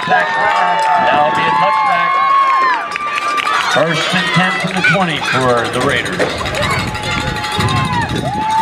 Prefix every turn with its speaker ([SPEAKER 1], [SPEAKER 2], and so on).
[SPEAKER 1] contact. That'll be a touchback. First and 10 from the 20 for the Raiders.